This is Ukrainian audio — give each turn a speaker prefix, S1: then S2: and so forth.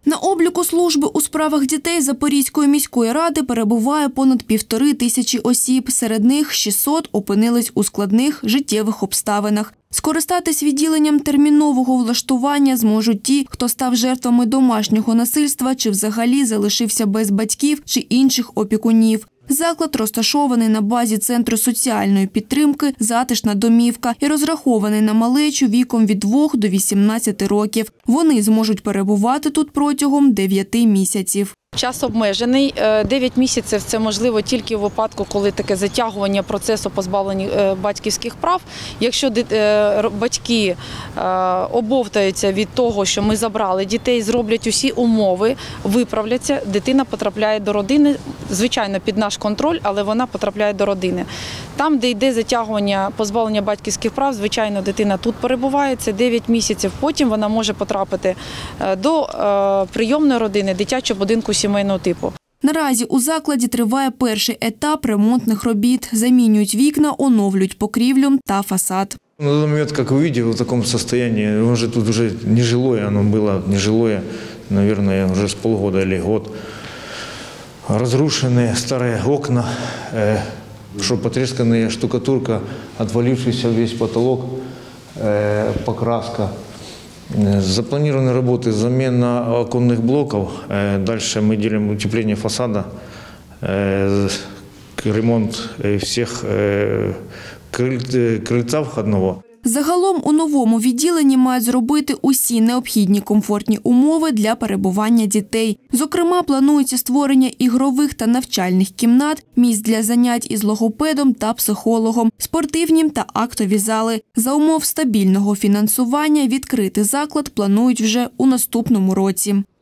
S1: На обліку служби у справах дітей Запорізької міської ради перебуває понад 1500 осіб. Серед них 600 опинились у складних життєвих обставинах. Скористатись відділенням термінового влаштування зможуть ті, хто став жертвами домашнього насильства чи взагалі залишився без батьків чи інших опікунів. Заклад розташований на базі Центру соціальної підтримки «Затишна домівка» і розрахований на малечу віком від 2 до 18 років. Вони зможуть перебувати тут протягом 9 місяців.
S2: Час обмежений. 9 місяців – це можливо тільки в випадку, коли таке затягування процесу позбавлення батьківських прав. Якщо батьки обовтаються від того, що ми забрали дітей, зроблять усі умови, виправляться, дитина потрапляє до родини, звичайно, під наш контроль, але вона потрапляє до родини. Там, де йде затягування позбавлення батьківських прав, звичайно, дитина тут перебуває, це 9 місяців. Потім вона може потрапити до прийомної родини, дитячого будинку сімейного типу.
S1: Наразі у закладі триває перший етап ремонтних робіт. Замінюють вікна, оновлюють покрівлю та фасад.
S3: На данный момент, как вы видите, в таком состоянии, уже тут уже нежилое, оно было нежилое, наверное, уже с полгода или год. Разрушенные старые окна, потресканная штукатурка, отвалившийся весь потолок, покраска. Запланированы работы, замена оконных блоков, дальше мы делаем утепление фасада, ремонт всех крыльца входного.
S1: Загалом у новому відділенні мають зробити усі необхідні комфортні умови для перебування дітей. Зокрема, планується створення ігрових та навчальних кімнат, місць для занять із логопедом та психологом, спортивні та актові зали. За умов стабільного фінансування відкрити заклад планують вже у наступному році.